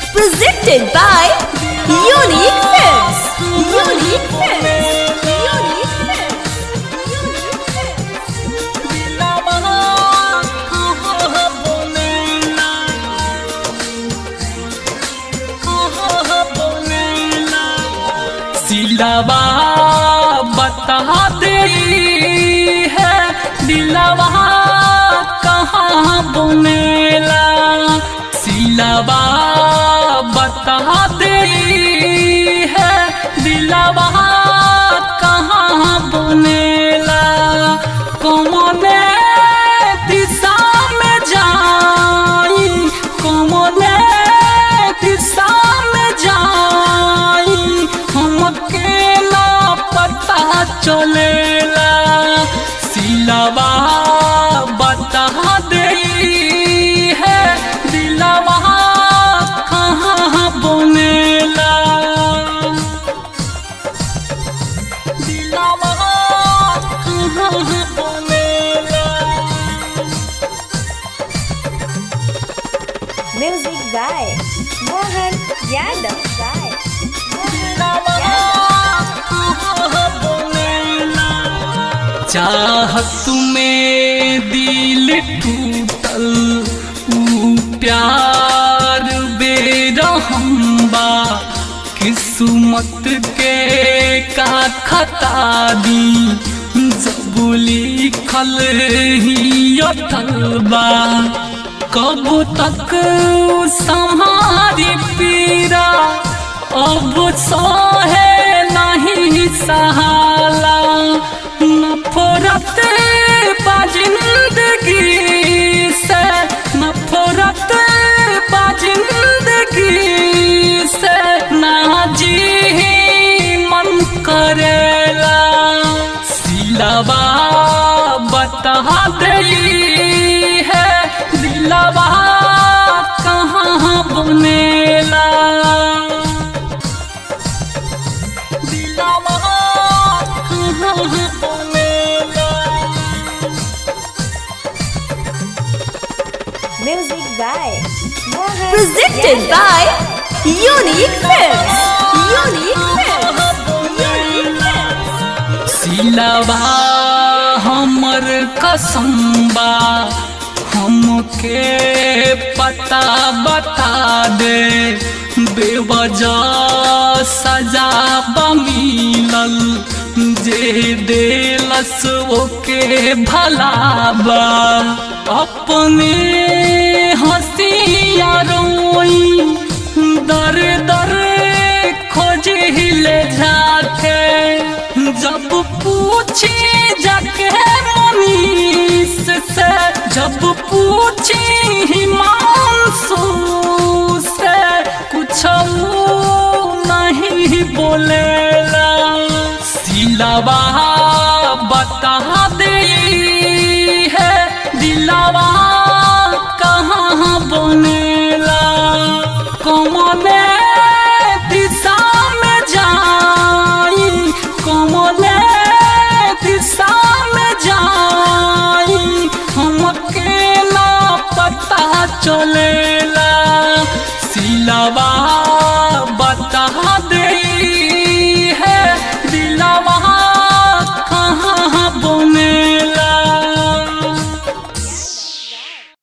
Presented by Unique Films. Unique Films. Unique Films. सिलवा बता दे है दिलवा कहाँ बुनेला। सिलवा बता दे है दिलवा कहाँ बुनेला। कौने दिशा में जाई कौने दिशा में जाई हमके ना पता चलेला। सिलवा बता दे है दिलवा कहाँ बुनेला। दिलवा कहाँ बुनेला। Music by Mohan Yadav. चाहत में दिल टूटल प्यार बेरहम्बा। किस्मत के का खता दी जब लिखल ही अथलबा। कब तक संहारी पीरा अब सहे नहीं सहाला। नफरत बा जिंदगी से नफरत बा जिंदगी से ना जी मन करेला। सिलवा बता दे है दिलवा कहाँ बुनेला। दिलवा कहाँ बुनेला। Music by Mohan. Presented by Unique Films. Unique Films. Unique Films. सिलवा हमर कसम्बा हमके पता बता दे। बेवजह सजा मिलल जे देलस ओके भलाबा। अपने हंसिया रोई दर दर खोजिले जाके। जब पूछी जाके मनीष से जब पूछी हिमांशु से कुछ नहीं बोलेला। सिलवा बता दे है दिलवा कहाँ बुनेला। कौने दिशा में जाई कौने दिशा में जाई हमके ना पता चले।